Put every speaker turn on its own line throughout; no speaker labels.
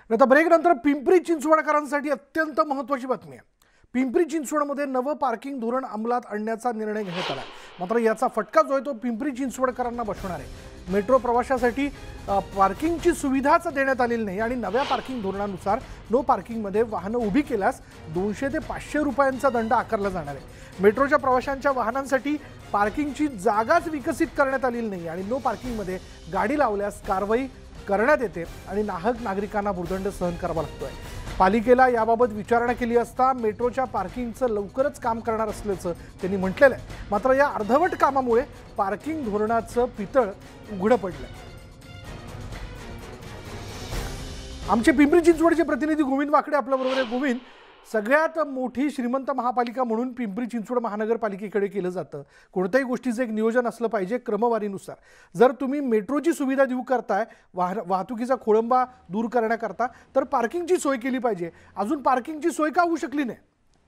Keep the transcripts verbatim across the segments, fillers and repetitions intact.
आता ब्रेक नंतर पिंपरी चिंचवडकरांसाठी अत्यंत महत्त्वाची बातमी आहे। पिंपरी चिंचवडमध्ये नवं पार्किंग धोरण अंमलात आणण्याचा निर्णय घेण्यात आला। मात्र याचा फटका जो आहे तो पिंपरी चिंचवडकरांना बसणार आहे। मेट्रो प्रवाशासाठी पार्किंगची सुविधाच देण्यात आलेली नाही आणि नव्या पार्किंग धोरणानुसार नो पार्किंगमध्ये वाहनं उभी केल्यास दोनशे ते पाचशे रुपयांचा दंड आकारला जाणार आहे। मेट्रोच्या प्रवाशांच्या वाहनांसाठी पार्किंगची जागाच विकसित करण्यात आलेली नाही आणि नो पार्किंगमध्ये गाडी लावल्यास कारवाई करण्यात येते आणि नाहक नागरिकांना भुर्दंड सहन करावा लागतोय। पालिकेला याबाबत विचारणा केली असता मेट्रोच्या पार्किंगचं लवकरच काम करणार असल्याचं त्यांनी म्हटलेलं आहे। मात्र या अर्धवट कामामुळे पार्किंग धोरणाचं पितळ उघडं पडलंय। आमचे पिंपरी चिंचवडचे प्रतिनिधी गोविंद वाकडे आपल्या बरोबर आहे। गोविंद, सगळ्यात मोठी श्रीमंत महापालिका म्हणून पिंपरी चिंचवड महानगरपालिकेकडे केलं जातं। कोणत्याही गोष्टीचं एक नियोजन असलं पाहिजे क्रमवारीनुसार। जर तुम्ही मेट्रोची सुविधा देऊ करताय वाहन वाहतुकीचा खोळंबा दूर करण्याकरता तर पार्किंगची सोय केली पाहिजे। अजून पार्किंगची सोय का होऊ शकली नाही?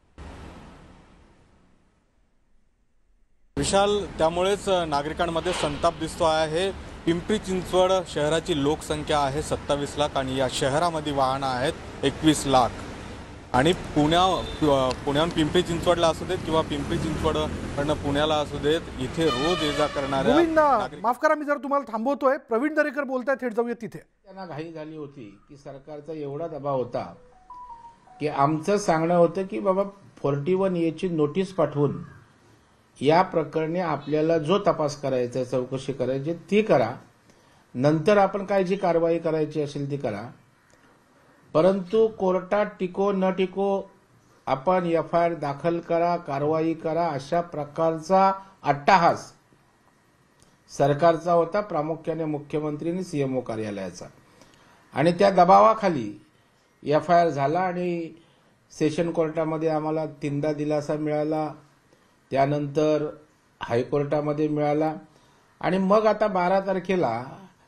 विशाल, त्यामुळेच नागरिकांमध्ये संताप दिसतो आहे। पिंपरी चिंचवड शहराची लोकसंख्या आहे सत्तावीस लाख आणि या शहरामध्ये वाहनं आहेत एकवीस लाख आणि पुण्या पुण्याहून पिंपरी चिंचवडला असू देत किंवा पिंपरी चिंचवडकडनं पुण्याला असू देत, इथे रोज ये जा करणाऱ्या
गोविंद, माफ करा मी जर तुम्हाला थांबवतोय। प्रवीण दरेकर बोलताय, थेट जाऊया तिथे।
त्यांना घाई झाली होती की सरकारचा एवढा दबाव होता की आमचं सांगणं होतं की बाबा फोर्टी वन ए ची नोटीस पाठवून या प्रकरणी आपल्याला जो तपास करायचा, चौकशी करायची ती करा, नंतर आपण काय जी कारवाई करायची असेल ती करा। परंतु कोर्टात टिको न टिको आपण एफ आय आर दाखल करा, कारवाई करा, अशा प्रकारचा अट्टाहास सरकारचा होता, प्रामुख्याने मुख्यमंत्री आणि सीएमओ कार्यालयाचा। आणि त्या दबावाखाली एफ आय आर झाला आणि सेशन कोर्टामध्ये आम्हाला तीनदा दिलासा मिळाला, त्यानंतर हायकोर्टामध्ये मिळाला आणि मग आता बारा तारखेला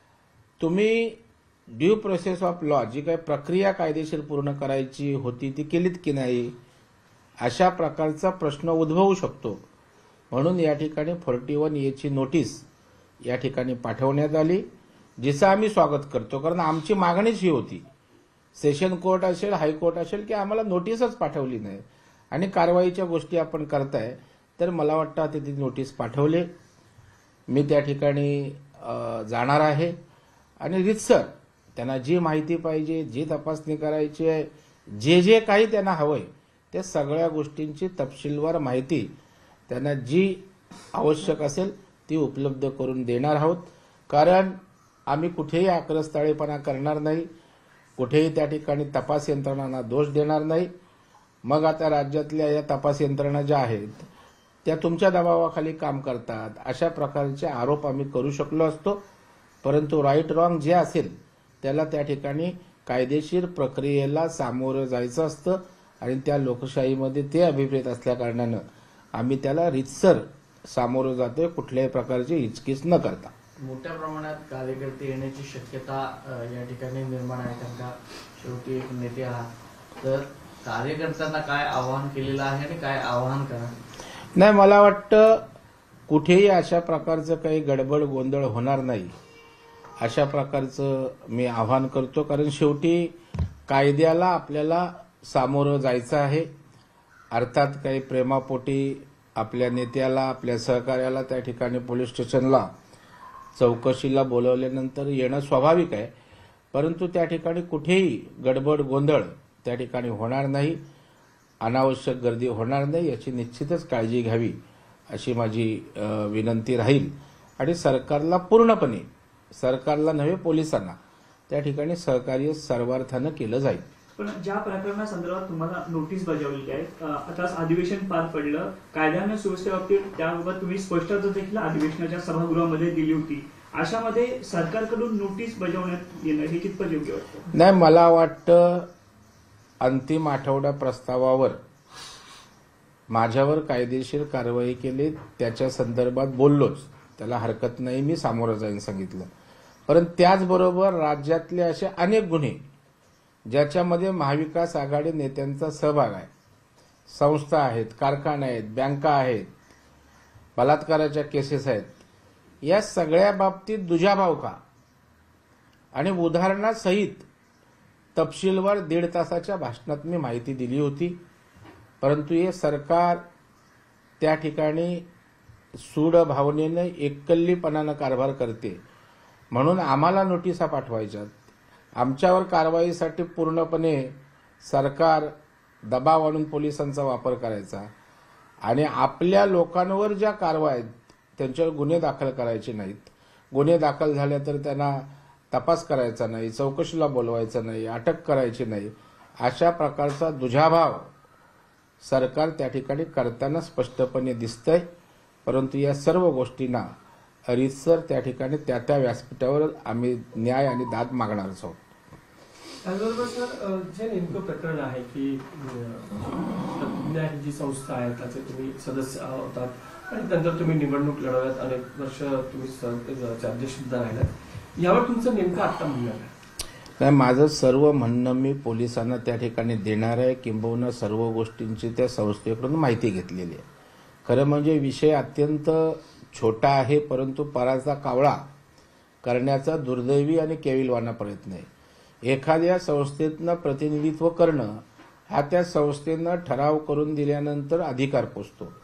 तुम्ही ड्यू प्रोसेस ऑफ लॉ जी काही प्रक्रिया कायदेशीर पूर्ण करायची होती ती केलीत की नाही, अशा प्रकारचा प्रश्न उद्भवू शकतो। म्हणून या ठिकाणी फोर्टी वन ए ची नोटीस या ठिकाणी पाठवण्यात आली, जिचं आम्ही स्वागत करतो। कारण आमची मागणीच ही होती, सेशन कोर्ट असेल हायकोर्ट असेल की आम्हाला नोटीसच पाठवली नाही आणि कारवाईच्या गोष्टी आपण करताय, तर मला वाटतं आता ती नोटीस पाठवली। मी त्या ठिकाणी जाणार आहे आणि रितसर त्यांना जी माहिती पाहिजे, जी तपासणी करायची आहे, जे जे काही त्यांना हवंय त्या सगळ्या गोष्टींची तपशीलवार माहिती त्यांना जी आवश्यक असेल ती उपलब्ध करून देणार आहोत। कारण आम्ही कुठेही आक्रस्ताळेपणा करणार नाही, कुठेही त्या ठिकाणी तपास यंत्रणांना दोष देणार नाही। मग आता राज्यातल्या या तपास यंत्रणा ज्या आहेत त्या तुमच्या दबावाखाली काम करतात, अशा प्रकारचे आरोप आम्ही करू शकलो असतो। परंतु राईट रॉंग जे असेल त्याला त्या ठिकाणी कायदेशीर प्रक्रियेला सामोरं जायचं असतं आणि त्या लोकशाहीमध्ये ते अभिप्रेत असल्या कारणानं आम्ही त्याला रितसर सामोरं जातोय, कुठल्याही प्रकारची हिचकिच न करता।
मोठ्या प्रमाणात कार्यकर्ते येण्याची शक्यता या ठिकाणी निर्माण आहे, कारण का शेवटी एक नेते आहात, तर कार्यकर्त्यांना काय आवाहन केलेलं आहे आणि काय आवाहन करा?
नाही, मला वाटतं कुठेही अशा प्रकारचं काही गडबड गोंधळ होणार नाही अशा प्रकारचं मी आवाहन करतो। कारण शेवटी कायद्याला आपल्याला सामोरं जायचं आहे। अर्थात काही प्रेमापोटी आपल्या नेत्याला, आपल्या सहकार्याला त्या ठिकाणी पोलीस स्टेशनला चौकशीला बोलवल्यानंतर येणं स्वाभाविक आहे, परंतु त्या ठिकाणी कुठेही गडबड गोंधळ त्या ठिकाणी होणार नाही, अनावश्यक गर्दी होणार नाही याची निश्चितच काळजी घ्यावी अशी माझी विनंती राहील। आणि सरकारला पूर्णपणे, सरकारला नव्हे पोलिसांना त्या ठिकाणी सहकार्य सर्वार्थानं केलं जाईल।
पण ज्या प्रकरणासंदर्भात तुम्हाला नोटीस बजावली आहे, आताच अधिवेशन पार पडलं, कायद्याने सुव्यवस्थेबाबतीत त्याबाबत तुम्ही स्पष्टता देखील अधिवेशनाच्या सभागृहामध्ये दिली होती, अशामध्ये सरकारकडून नोटीस बजावण्यात येणं हे कितपत योग्य वाटतं?
नाही, मला वाटतं अंतिम आठवडा प्रस्तावावर माझ्यावर कायदेशीर कारवाई केली, त्याच्या संदर्भात बोललोच, त्याला हरकत नाही, मी सामोरं जाईन सांगितलं। परंतु त्याचबरोबर राज्यातले असे अनेक गुन्हे ज्याच्यामध्ये महाविकास आघाडी नेत्यांचा सहभाग आहे, संस्था आहेत, कारखाने आहेत, बँका आहेत, बलात्काराच्या केसेस आहेत, या सगळ्या बाबतीत दुजाभाव का आणि उदाहरणासहित तपशीलवार दीड तासाच्या भाषणात मी माहिती दिली होती. परंतु हे सरकार त्या ठिकाणी सूड भावनेने एककल्लीपणानं कारभार करते, म्हणून आम्हाला नोटिसा पाठवायच्यात. आमच्यावर कारवाईसाठी पूर्णपणे सरकार दबाव आणून पोलिसांचा वापर करायचा आणि आपल्या लोकांवर ज्या कारवाई आहेत त्यांच्यावर गुन्हे दाखल करायचे नाहीत. गुन्हे दाखल झाले तर त्यांना तपास करायचा नाही, चौकशीला बोलवायचं नाही, अटक करायची नाही, अशा प्रकारचा दुजाभाव सरकार त्या ठिकाणी करताना स्पष्टपणे दिसतंय. परंतु या सर्व गोष्टींना रीतसर त्या ठिकाणी त्या त्या व्यासपीठावर आम्ही न्याय आणि दाद मागणारच आहोत.
त्याचबरोबर सर, जे नेमकं प्रकरण आहे की तज्ञ ही जी संस्था आहे त्याचे तुम्ही सदस्य होतात आणि नंतर तुम्ही निवडणूक लढवल्यात, अनेक वर्ष तुम्ही अध्यक्ष सुद्धा राहिलात, यावर तुमचं नेमकं आता म्हणणं आहे?
नाही, माझं सर्व म्हणणं मी पोलिसांना त्या ठिकाणी देणार आहे, किंबहुना सर्व गोष्टींची त्या संस्थेकडून माहिती घेतलेली आहे. खरं म्हणजे विषय अत्यंत छोटा आहे, परंतु पराचा कावळा करण्याचा दुर्दैवी आणि केविलवाना प्रयत्न आहे. एखाद्या संस्थेतनं प्रतिनिधित्व करणं हा त्या संस्थेनं ठराव करून दिल्यानंतर अधिकार पोचतो.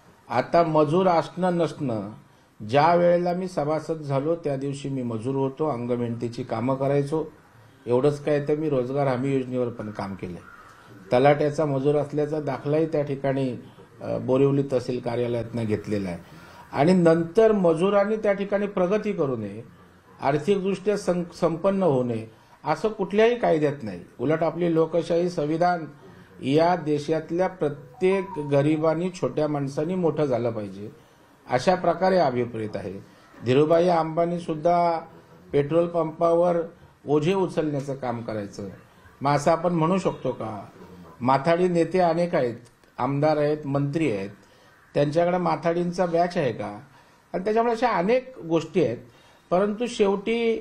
आता मजूर असणं नसणं, ज्या वेळेला मी सभासद झालो त्या दिवशी मी मजूर होतो, अंगमेहनतीची कामं करायचो. एवढंच काय तर मी रोजगार हमी योजनेवर पण काम केलं. तलाट्याचा मजूर असल्याचा दाखलाही त्या ठिकाणी बोरिवली तहसील कार्यालयातनं घेतलेला आहे. आणि नंतर मजुरांनी त्या ठिकाणी प्रगती करू नये, आर्थिकदृष्ट्या संपन्न होऊ नये असं कुठल्याही कायद्यात नाही. उलट आपली लोकशाही संविधान या देशातल्या प्रत्येक गरिबांनी, छोट्या माणसांनी मोठं झालं पाहिजे अशा प्रकारे अभिप्रेत आहे. धीरूभाई अंबानी सुद्धा पेट्रोल पंपावर ओझे उचलण्याचं काम करायचं. मग असं आपण म्हणू शकतो का? माथाडी नेते अनेक आहेत, आमदार आहेत, मंत्री आहेत, त्यांच्याकडे माथाडींचा बॅच आहे का? आणि त्याच्यामुळे अशा अनेक गोष्टी आहेत. परंतु शेवटी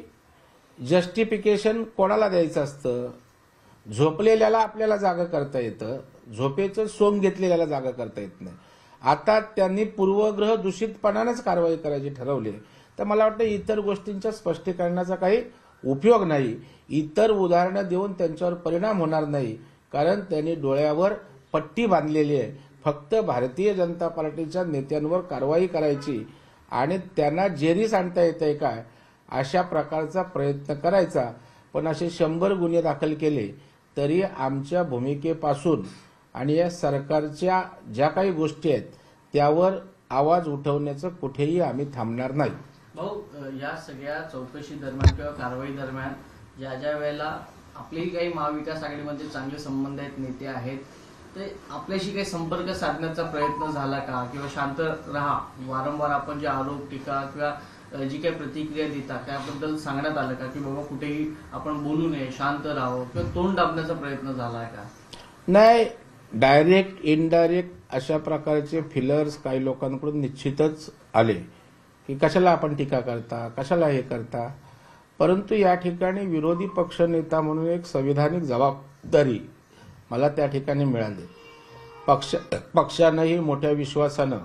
जस्टिफिकेशन कोणाला द्यायचं असतं? झोपलेल्याला आपल्याला जागा करता येतं, झोपेचं सोंग घेतलेल्याला जागा करता येत नाही. आता त्यांनी पूर्वग्रह दूषितपणानेच कारवाई करायची ठरवली, तर मला वाटतं इतर गोष्टींच्या स्पष्टीकरणाचा काही उपयोग नाही. इतर उदाहरणं देऊन त्यांच्यावर परिणाम होणार नाही, कारण त्यांनी डोळ्यावर पट्टी बांधलेली आहे. फक्त भारतीय जनता पार्टीच्या नेत्यांवर कारवाई करायची आणि त्यांना जेरीस आणता येतंय काय अशा प्रकारचा प्रयत्न करायचा. पण असे शंभर गुन्हे दाखल केले तरी आमच्या भूमिकेपासून आणि या सरकारच्या ज्या काही गोष्टी आहेत त्यावर आवाज उठवण्याचं कुठेही आम्ही थांबणार नाही.
भाऊ, या सगळ्या चौकशी दरम्यान किंवा कारवाई दरम्यान ज्या ज्या वेळेला आपलेही काही महाविकास आघाडीमध्ये चांगले संबंध आहेत, नेते आहेत, ते आपल्याशी काही संपर्क साधण्याचा प्रयत्न झाला का? किंवा शांत राहा, वारंवार आपण जे आरोप, टीका किंवा जी काही प्रतिक्रिया देता त्याबद्दल सांगण्यात आलं का की बाबा कुठेही आपण बोलू नये, शांत राहावं, किंवा तोंड दाबण्याचा प्रयत्न झाला आहे का?
नाही, डायरेक्ट इनडायरेक्ट अशा प्रकारचे फिलर्स काही लोकांकडून निश्चितच आले की कशाला आपण टीका करता, कशाला हे करता. परंतु या ठिकाणी विरोधी पक्षनेता म्हणून एक संविधानिक जबाबदारी मला त्या ठिकाणी मिळाली. पक्ष पक्षानंही मोठ्या विश्वासानं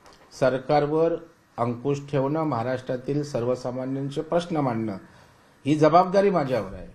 सरकारवर अंकुश ठेवणं, महाराष्ट्रातील सर्वसामान्यांचे प्रश्न मांडणं ही जबाबदारी माझ्यावर आहे.